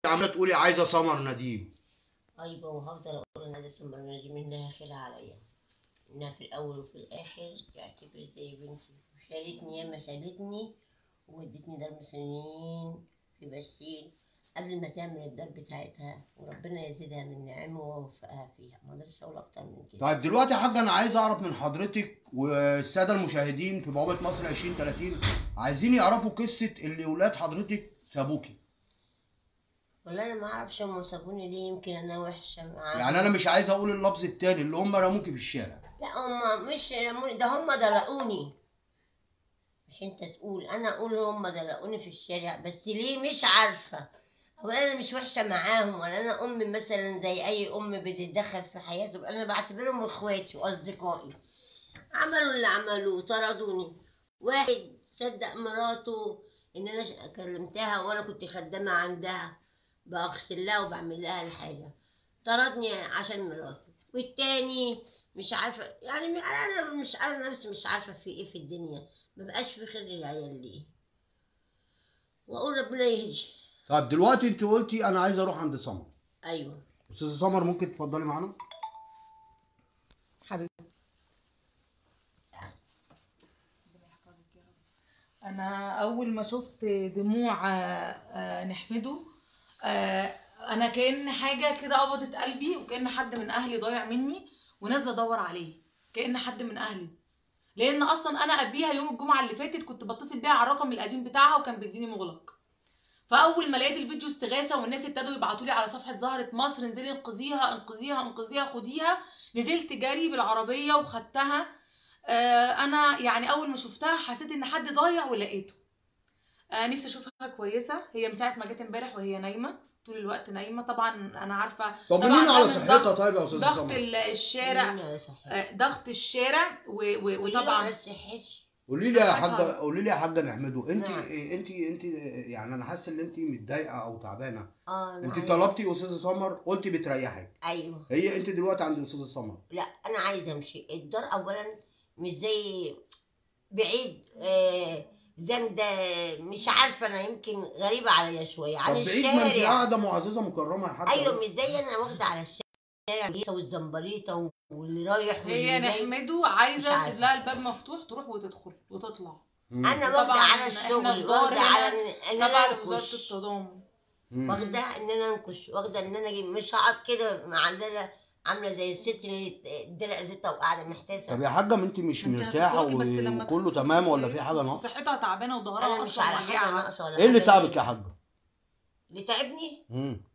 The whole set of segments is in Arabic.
عماله تقولي عايزه سمر نديم. طيب وهفضل اقول ان ده سمر نديم انها خيرها عليا، انها في الاول وفي الاخر تعتبر زي بنتي وشالتني ياما شالتني وودتني دار مسنين في بشير قبل ما تعمل الدار بتاعتها، وربنا يزيدها من نعمه ويوفقها فيها، ما اقدرش اقول اكتر من كده. طيب دلوقتي يا حاجه انا عايز اعرف من حضرتك والساده المشاهدين في بوابه مصر 2030 عايزين يعرفوا قصه اللي ولاد حضرتك سابوكي. والله انا ما اعرفش هم سابوني ليه، يمكن انا وحشه معاهم. يعني انا مش عايز اقول اللفظ التاني اللي هم رموكي في الشارع. لا هم مش رموني، ده هم دلقوني. مش انت تقول، انا اقول هم دلقوني في الشارع، بس ليه مش عارفه. اولا انا مش وحشه معاهم، ولا انا ام مثلا زي اي ام بتتدخل في حياته، انا بعتبرهم اخواتي واصدقائي. عملوا اللي عملوه، طردوني. واحد صدق مراته ان انا كلمتها وانا كنت خدامه عندها، بغسل لها وبعمل لها الحاجه، طردني عشان مراته. والتاني مش عارفه، يعني انا مش، انا نفسي مش عارفه في ايه في الدنيا، مبقاش في خير للعيال ليه، واقول ربنا يهدي. طيب دلوقتي انت قلتي انا عايز اروح عند سمر. ايوه استاذه سمر ممكن تفضلي معانا؟ حبيبي انا اول ما شفت دموع نحمده، انا كأن حاجه كده قبضت قلبي، وكأن حد من اهلي ضايع مني ونازله ادور عليه، كأن حد من اهلي. لان اصلا انا قبليها يوم الجمعه اللي فاتت كنت بتصل بيها على الرقم القديم بتاعها وكان بيديني مغلق. فاول ما لقيت الفيديو استغاثه والناس ابتدوا يبعتوا لي على صفحه زهره مصر انزلي انقذيها انقذيها انقذيها خديها، نزلت جري بالعربيه وخدتها. انا يعني اول ما شفتها حسيت ان حد ضايع ولقيته. نفسي اشوفها كويسه، هي من ساعه ما جت امبارح وهي نايمه طول الوقت نايمه. طبعا انا عارفه طمنينا على صحتها. طيب يا استاذه ضغط سمر، الشارع، ضغط الشارع وطبعا قولي لي يا حاجه، قولي لي يا حاجه نحمده، انت يعني انا حاسه ان انت متضايقه او تعبانه. انت طلبتي استاذه سمر قلتي بتريحك. ايوه هي انت دلوقتي عند استاذه سمر؟ لا انا عايزه امشي الدار. اولا مش زي بعيد، زندة، مش عارفه، انا يمكن غريبه عليا شويه عن الشارع. بعيد ما انت قاعده معززه مكرمه يا حاجه. ايوه مش زي انا واخده على الشارع والزمبريطه واللي رايح واللي هي نحمده عايزه اسيب لها الباب مفتوح تروح وتدخل وتطلع. انا واخده على الشغل، واخده على ان تبع وزاره التضامن، واخده ان انا انكش، واخده ان انا مش هقعد كده معلله عامله زي الست اللي الدلق زيتها وقاعده محتاسه. طب يا حاجه ما انت مش مرتاحه وكله تمام ولا في حاجه ناقصه؟ صحتها تعبانه وظهرها انا مش على حاجه ناقصه ولا ايه اللي تعبك يا حاجه؟ اللي تعبني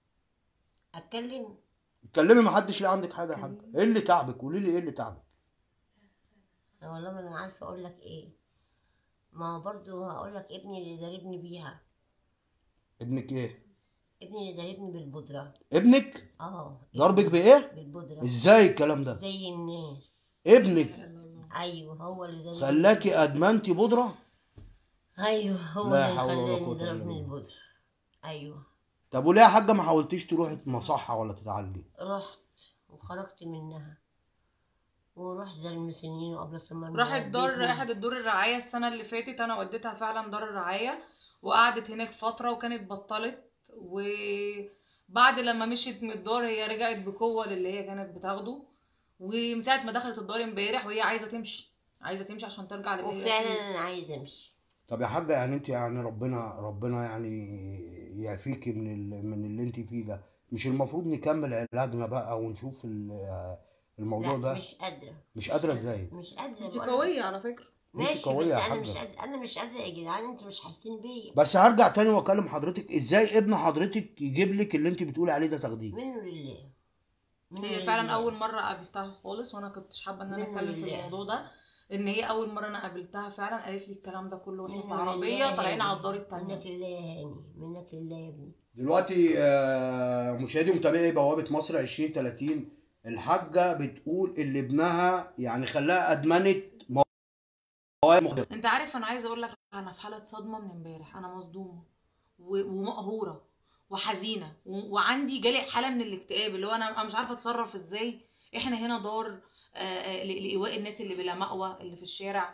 اتكلمي، ما حدش ليه عندك حاجه يا حاجه. ايه اللي تعبك؟ قولي لي ايه اللي تعبك. والله ما انا عارفه اقول لك ايه، ما هو برضه هقول لك ابني اللي ضاربني بيها. ابنك ايه؟ ابني اللي ضاربني بالبودره. ابنك؟ ضربك بايه؟ بالبودره. ازاي الكلام ده؟ زي الناس. ابنك؟ ايوه هو اللي ضربني. خلاكي ادمنتي بودره؟ ايوه هو اللي خلاني ضربني البودره. ايوه. طب وليه يا حاجه ما حاولتيش تروحي مصحه ولا تتعالجي؟ رحت وخرجت منها ورحت دار المسنين وقبل سمر. راحت دار احد الدور الرعايه السنه اللي فاتت، انا وديتها فعلا دار الرعايه وقعدت هناك فتره وكانت بطلت، وبعد لما مشيت من الدار هي رجعت بقوه للي هي كانت بتاخده. ومن ساعه ما دخلت الدار امبارح وهي عايزه تمشي، عايزه تمشي عشان ترجع للي هي. وفعلا انا عايزه امشي. طب يا حاجه يعني انت يعني ربنا يعني يعافيكي من اللي انت فيه ده. مش المفروض نكمل علاجنا بقى ونشوف الموضوع لا ده؟ مش قادره ازاي؟ مش قادره. انت قويه على فكره. ماشي قوية بس انا مش قادره، انا مش قادره يا جدعان، انتوا مش حاسين بيا. بس هرجع تاني واكلم حضرتك، ازاي ابن حضرتك يجيب لك اللي انت بتقولي عليه ده تاخديه؟ منه لله. هي فعلا اول مره قابلتها خالص، وانا كنتش حابه ان انا اتكلم في الموضوع ده، ان هي اول مره انا قابلتها فعلا قالت لي الكلام ده كله واحنا في العربيه طالعين على الدار الثانيه. منك لله يا هاني، منك لله يا ابني. دلوقتي مشاهدي ومتابعي بوابه مصر 2030، الحاجه بتقول اللي ابنها يعني خلاها ادمنت مواد مخدره. انت عارف انا عايزه اقول لك انا في حاله صدمه من امبارح، انا مصدومه ومقهوره وحزينه وعندي جالي حاله من الاكتئاب اللي هو انا مش عارفه اتصرف ازاي. احنا هنا دار لايواء الناس اللي بلا مأوى اللي في الشارع،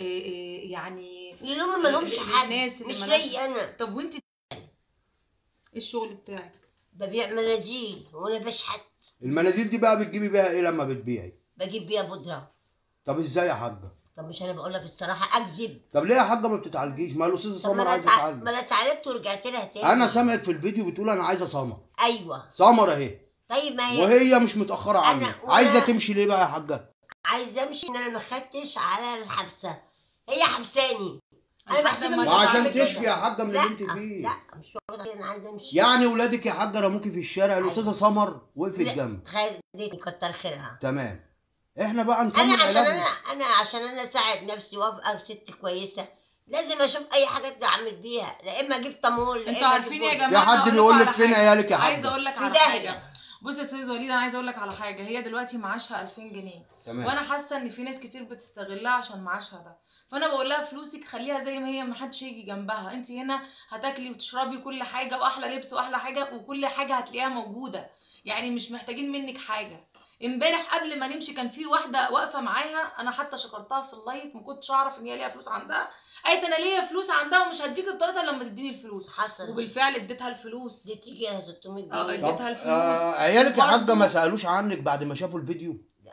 يعني اللي هم ما لهمش حد، مش ليا انا. طب وانت الشغل بتاعك؟ ببيع مناديل وانا بشحت. المناديل دي بقى بتجيبي بيها ايه لما بتبيعي؟ بجيب بيها بودره. طب ازاي يا حاجه؟ طب مش انا بقول لك الصراحه اكذب؟ طب ليه يا حاجه ما بتتعالجيش؟ ما الاستاذه طب سمر ما عايزه ما تتعالج. انا اتعالجت ورجعت لها تاني. انا سامعك في الفيديو بتقول انا عايزه سمر. ايوه سمر اهي. طيب ما هي وهي مش متاخره أنا عنك، وأنا- عايزه تمشي ليه بقى يا حاجه؟ عايزه امشي ان انا ما خدتش على الحبسه، هي حبساني. انا لحد بحسب ما ما عشان بعمل كده. تشفي يا حاجه من لا اللي انت فيه. لا مش واخده كده، انا عايزه امشي. يعني ولادك يا حاجه رموكي في الشارع، الاستاذه سمر وقفت لا، جنب. خدتني كتر خيرها. تمام. احنا بقى انا نكمل عشان علاجنا. عشان انا اساعد نفسي وابقى ست كويسه، لازم اشوف اي حاجه اعمل بيها، لا اما اجيب طمول لا انتوا اما عارفين أجيب يا بودرة. جماعه، في حد أنا بيقول هقول لك على فين حاجة. عيالك يا حاجه؟ عايزه اقول لك في على داهية. حاجه. بص يا استاذ وليد، انا عايزه اقول لك على حاجه. هي دلوقتي معاشها 2000 جنيه، تمام. وانا حاسه ان في ناس كتير بتستغلها عشان معاشها ده. فانا بقول لها فلوسك خليها زي ما هي، ما حدش يجي جنبها. انت هنا هتاكلي وتشربي كل حاجه، واحلى لبس واحلى حاجه، وكل حاجه هتلاقيها موجوده. يعني مش محتاجين منك حاجه. امبارح قبل ما نمشي كان في واحده واقفه معاها، انا حتى شكرتها في اللايف، ما كنتش اعرف ان هي ليها فلوس عندها. قالت انا ليا فلوس عندها ومش هديك بطاقتها لما تديني الفلوس. حصل. وبالفعل اديتها الفلوس. دي تيجي لها 600 اه، جنيه. اديتها الفلوس. عيالك يا حاجه وبرضه- ما سالوش عنك بعد ما شافوا الفيديو؟ لا.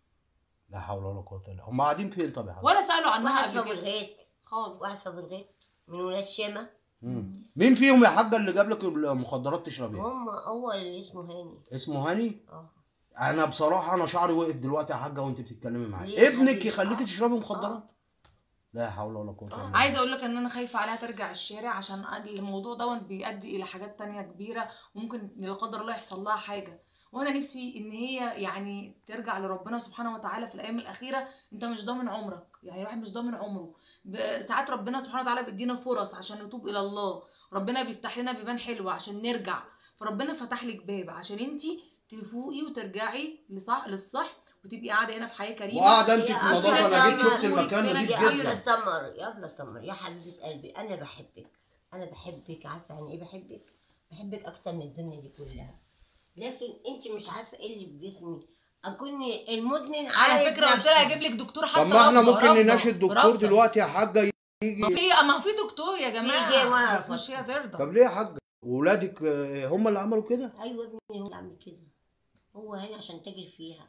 لا حول ولا قوه الا بالله. هم قاعدين فين طب يا حاجه؟ ولا سالوا عنها واحد في قبل ابو كده الغيط، خالص. واحد في ابو الغيط من ولاد شيمه. مين فيهم يا حاجه اللي جاب لك المخدرات تشربيها؟ هو اللي اسمه هاني. اسمه هاني؟ اه. انا بصراحه انا شعري وقف دلوقتي يا حاجه وانت بتتكلمي ليه معايا. يا ابنك حبيبي؟ يخليكي تشربي مخدرات؟ لا حول ولا قوه الا بالله. عايزه اقول لك ان انا خايفه عليها ترجع الشارع، عشان الموضوع ده بيؤدي الى حاجات تانية كبيره، وممكن لا قدر الله يحصل لها حاجه. وانا نفسي ان هي يعني ترجع لربنا سبحانه وتعالى في الايام الاخيره. انت مش ضامن عمرك، يعني الواحد مش ضامن عمره. ساعات ربنا سبحانه وتعالى بيدينا فرص عشان نتوب الى الله. ربنا بيفتح لنا بيبان حلوه عشان نرجع. فربنا فتح لك باب عشان انت تفوقي وترجعي للصح، وتبقي قاعده هنا في حياه كريمه. وقاعده انت في يا النظافه. أستاذة انا جيت شفت سمر، المكان يا نضيف يا جدا. ابله سمر، يا ابله سمر، يا حبيبه قلبي، انا بحبك. انا بحبك، عارفه يعني ايه بحبك؟ بحبك اكتر من الدنيا دي كلها. لكن انت مش عارفه ايه اللي في جسمي. اكون المدمن على عارف فكره قلت لها نفسه. اجيب لك دكتور حتى. طب ما احنا رافضة- ممكن رافضة- نناشد دكتور رافضة. دلوقتي يا حاجه يجي. ما في دكتور يا جماعه. يجي وأنا بس مش هي ترضى. طب ليه يا حاجه؟ ولادك هم اللي عملوا كده؟ ايوه ابني هو اللي عامل كده. هو هنا عشان تاجر فيها.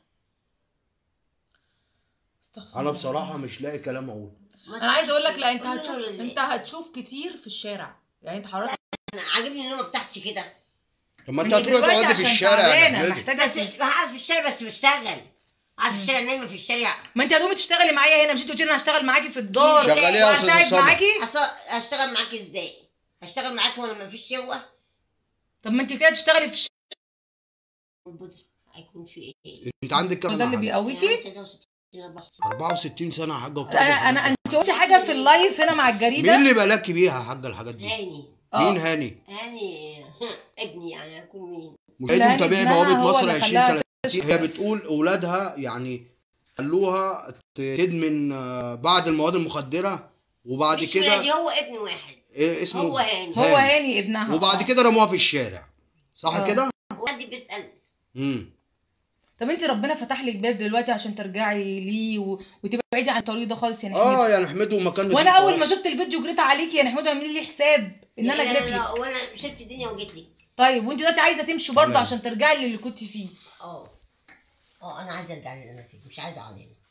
استغفر انا الله بصراحه العظيم. مش لاقي كلام اقوله. انا عايزه اقول لك، لا انت قولي هتشوف، له ليه؟ انت هتشوف كتير في الشارع. يعني انت حضرتك انا عاجبني النومه بتاعتي كده. طب ما انت ما هي هتروحي دلوقتي تقعدي في عشان الشارع يا تعبانة، حبيبي. محتاجه بس قاعد في الشارع بس بشتغل. قاعد في الشارع نايمه في الشارع. ما انت هتقومي تشتغلي معايا هنا. مش انت قلت لي انا هشتغل معاكي في الدار شغاليه يا استاذه وهساعد سمر. معاكي؟ هشتغل معاكي ازاي؟ هشتغل معاكي وانا ما فيش هو. طب ما انت كده تشتغلي في البودرة هيكون في ايه؟ انت عندك كام ده اللي سنه؟ بيقويكي. 64 سنه يا حاجه انا انت قلتي حاجه في اللايف هنا مع مين الجريده. اللي بلاكي بيها يا حاجه الحاجات دي؟ هاني. مين هاني؟ هاني ابني، يعني هيكون مين؟ مشاهدي هاني متابعي ابنها بوابه هو مصر اللي خلاها 2030 هي بتقول اولادها يعني خلوها تدمن بعض المواد المخدره وبعد مش ولادي، كده هو ابن واحد. اسمه هو هاني. هو هاني ابنها. وبعد كده رموها في الشارع صح كده؟ ولادي بيسأل. طب انت ربنا فتح لك باب دلوقتي عشان ترجعي ليه وتبعدي عن الطريق ده خالص يا نحمد. يا نحمده مكان وانا اول ما شفت الفيديو جريت عليكي يا نحمد، اعملي لي حساب ان انا جريت لك. وانا سبت الدنيا وجيت لك. طيب وانت دلوقتي عايزه تمشي برضه تمام. عشان ترجعي للي كنت فيه. انا عايزه ارجع للي انا فيه، مش عايزه اقعد هنا.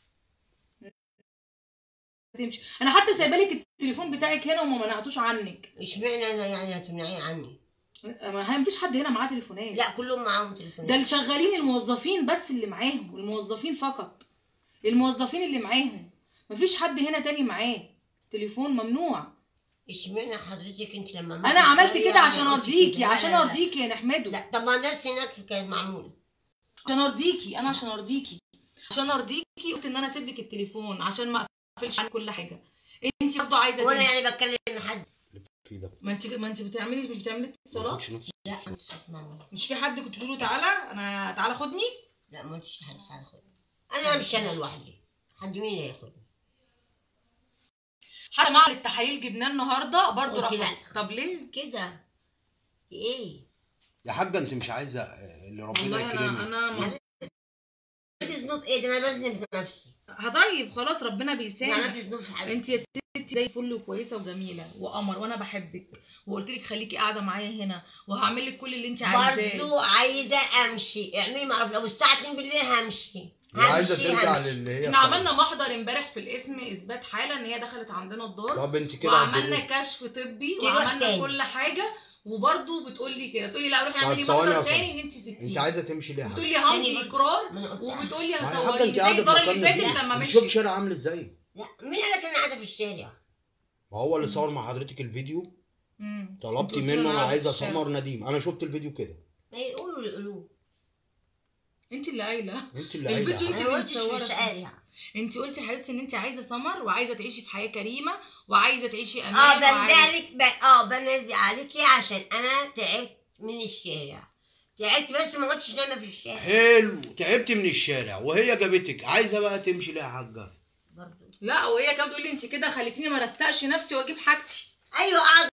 تمشي. انا حتى سايبه لك التليفون بتاعك هنا وما منعتوش عنك. اشمعنى انا يعني هتمنعيه عني؟ ما مفيش حد هنا معاه تليفونات. لا كلهم معاهم تليفونات. ده اللي شغالين الموظفين بس اللي معاهم، الموظفين فقط. الموظفين اللي معاهم، مفيش حد هنا تاني معاه تليفون. ممنوع. اشمعنى حضرتك انت لما انا عملت كده عشان قلت ارضيكي، كده؟ عشان لا، لا. ارضيكي يا نحمده. لا طب ما الناس هناك كانت معموله. عشان ارضيكي، انا عشان ارضيكي، عشان ارضيكي قلت ان انا اسيب لك التليفون عشان ما اقفلش عن كل حاجه. انت برضه عايزه وانا تمشي. يعني بتكلم مع حد. ما انت بتعملي اتصالات. لا مش هسمعني. مش في حد كنت بتقول له تعالى تعالى خدني؟ لا ما قلتش حد هياخدني. انا مش انا لوحدي. حد مين اللي هياخدني؟ حتى مع التحاليل جبناه النهارده برضه قلت لا. رفض. طب ليه كده ايه؟ يا حاجه انت مش عايزه اللي ربنا والله يكرمك. انا ذنوب ايه ده؟ انا بذنب في نفسي. طيب خلاص ربنا يعني بيسامح. عملت ذنوب في حد. انت يا ستي انت زي الفل وكويسه وجميله وقمر وانا بحبك، وقلت لك خليكي قاعده معايا هنا وهعمل لك كل اللي انت عايزاه. برضو عايزه امشي، اعملي معروف، لو الساعه 2 بالليل همشي. هي عايزه ترجع للي هي احنا عملنا محضر امبارح في القسم اثبات حاله ان هي دخلت عندنا الدار. طب انت كده وعملنا كشف طبي وعملنا تاني. كل حاجه، وبرضه بتقول لي كده، بتقول لي لا روحي طب اعملي ثواني يا محضر فندم. تاني ان انت سبتيه. انت عايزه تمشي ليه يا بتقول حاجه؟ لي همضي تاني اقرار، ما أنا قلتها. وبتقول لي ما هي حاجه هصوري انت زي قاعده في الدار اللي مكان فاتت نضيف. لما انت شوف مشي. الشارع عامل ازاي؟ لا مين قالك انا قاعده في الشارع؟ ما هو اللي صور مع حضرتك الفيديو طلبتي قلت له منه انا قاعدة عايزه في الشارع. سمر نديم، انا شفت الفيديو كده. ما يقولوا اللي يقولوه. انت اللي قايله انت اللي قايله الفيديو يا انت حاجة. انا اللي قلتش في متصوره. الشارع. انت قلتي يا حبيبتي ان انت عايزه سمر وعايزه تعيشي في حياه كريمه وعايزه تعيشي امان. بنادي عليكي عشان انا تعبت من الشارع. تعبت بس ما كنتش نايمه في الشارع. حلو، تعبتي من الشارع وهي جابتك، عايزه بقى تمشي ليه يا حاجه؟ برضو لا وهي كانت بتقول لي انت كده خليتيني ما رستقش نفسي واجيب حاجتي. ايوه قعد